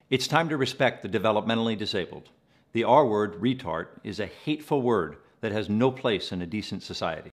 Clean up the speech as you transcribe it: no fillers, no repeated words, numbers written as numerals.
It's time to respect the developmentally disabled. The R word, retard, is a hateful word that has no place in a decent society.